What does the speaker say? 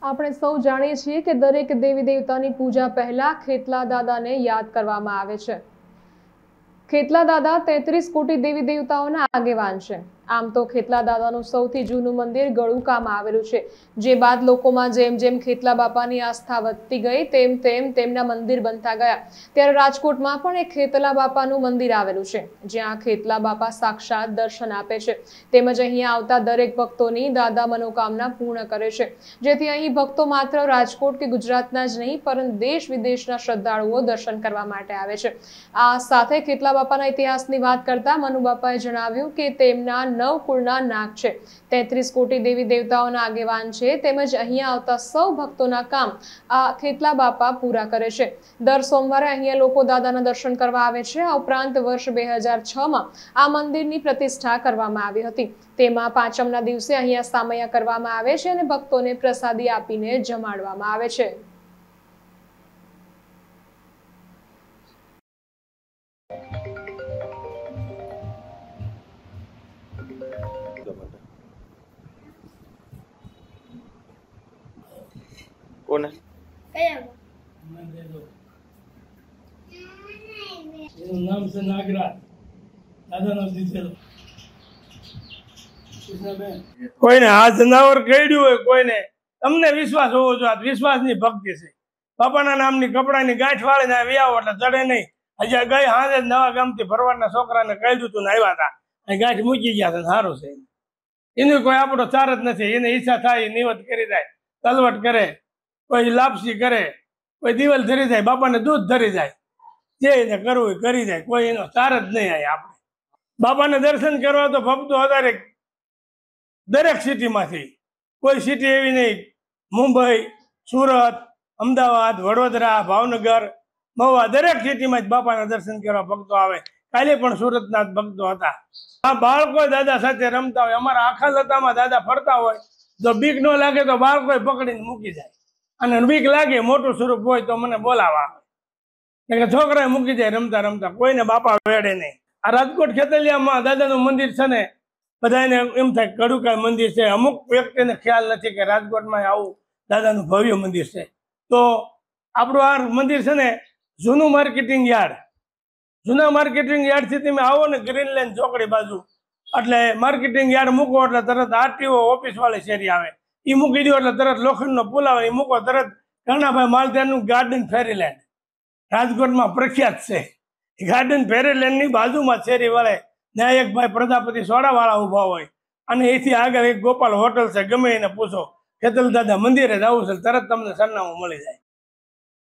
આપણે સૌ જાણીએ છીએ કે દરેક દેવી દેવતાની પૂજા પહેલા ખેતલા દાદાને યાદ કરવામાં આવે છે। ખેતલા દાદા 33 કોટી દેવી દેવતાઓના આગેવાન છે। આમ તો ખેતલા દાદાનું સૌથી જૂનું મંદિર ગળુકામાં આવેલું છે, જે બાદ લોકોમાં જેમ જેમ ખેતલા બાપાની આસ્થા વધતી ગઈ તેમ તેમ તેમના મંદિર બનતા ગયા। ત્યારે રાજકોટમાં પણ એક ખેતલા બાપાનું મંદિર આવેલું છે, જ્યાં ખેતલા બાપા સાક્ષાત દર્શન આપે છે, તેમજ અહીંયા આવતા દરેક ભક્તોની દાદા મનોકામના પૂર્ણ કરે છે, જેથી અહીં ભક્તો માત્ર રાજકોટ કે ગુજરાતના જ નહીં પરંતુ દેશ વિદેશના શ્રદ્ધાળુઓ દર્શન કરવા માટે આવે છે। આ સાથે ખેતલા બાપાના ઇતિહાસની વાત કરતા મનુ બાપાએ જણાવ્યું કે તેમના 9 કુળના નાગ છે, 33 કોટી દેવી દેવતાઓના આગેવાન છે, તેમજ અહીંયા આવતા સૌ ભક્તોના કામ આ ખેતલા બાપા પૂરા કરે છે। દર સોમવારે અહીંયા લોકો દાદાના દર્શન કરવા આવે છે। આ ઉપરાંત વર્ષ 2006માં આ મંદિરની પ્રતિષ્ઠા કરવામાં આવી હતી, તેમાં પાંચમના દિવસે અહીંયા સામૈયા કરવામાં આવે છે અને ભક્તોને પ્રસાદી આપીને જમાડવામાં આવે છે। કોને એનું નામ છે નાગરાજ, દાદાનો દીધેલો। કોઈને આ જનાવર કઈડ્યું હોય, કોઈને તમને વિશ્વાસ હોવો જોઈએ, આ વિશ્વાસની ભક્તિ છે। બાપાના નામની કપડાની ગાંઠ વાળીને વ્યાવો એટલે ચડે નહીં। હજી ગઈ હાજે નવા ગામથી ભરવાડના છોકરાને કઈડ્યું તું ને આવ્યા હતા, અહીં ગાંઠ મૂકી ગયા છે, સારું છે। એનું કોઈ આપણો ચાર જ નથી, એને ઈચ્છા થાય નિવત કરી જાય, તલવટ કરે, કોઈ લાપસી કરે, કોઈ દિવાલ ધરી જાય, બાપાને દૂધ ધરી જાય, જે એને કરવું એ કરી જાય, કોઈ એનો ચાર જ નહીં આવે। આપણે બાપાને દર્શન કરવા તો ભક્તો અત્યારે દરેક સિટીમાંથી, કોઈ સિટી એવી નહીં, મુંબઈ, સુરત, અમદાવાદ, વડોદરા, ભાવનગર, મહુવા, દરેક સિટીમાં જ બાપાના દર્શન કરવા ભક્તો આવે। કાલે પણ સુરતના જ ભક્તો હતા। આ બાળકો દાદા સાથે રમતા હોય, અમારા આખા લતામાં દાદા ફરતા હોય, જો બીક ન લાગે તો બાળકો પકડીને મૂકી જાય, અને બીક લાગે મોટું સ્વરૂપ હોય તો મને બોલાવા, છોકરા મૂકી જાય રમતા રમતા, કોઈને બાપા વેડે નહીં। આ રાજકોટ ખેતલિયામાં દાદાનું મંદિર છે ને, બધાને એમ થાય કડુકા મંદિર છે, અમુક વ્યક્તિને ખ્યાલ નથી કે રાજકોટમાં આવું દાદાનું ભવ્ય મંદિર છે। તો આપણું આ મંદિર છે ને જૂનું માર્કેટિંગ યાર્ડ, જૂના માર્કેટિંગ યાર્ડથી તમે આવો ને ગ્રીનલેન્ડ ચોકડી બાજુ, એટલે માર્કેટિંગ યાર્ડ મૂકો એટલે તરત આરટીઓ ઓફિસ વાળી શેરી આવે, એ મૂકી દો એટલે તરત લોખંડનો પુલ આવે, એ મૂકો તરત ઘણાભાઈ માલધારનું ગાર્ડન ફેરીલેન્ડ રાજકોટમાં પ્રખ્યાત છે। ગાર્ડન ફેરીલેન્ડની બાજુમાં શેરી વળે, ત્યાં એક ભાઈ પ્રજાપતિ સોડાવાળા ઊભા હોય, અને એથી આગળ એક ગોપાલ હોટલ છે, ગમે એને પૂછો ખેતલ દાદા મંદિરે જવું છે, તરત તમને સરનામું મળી જાય।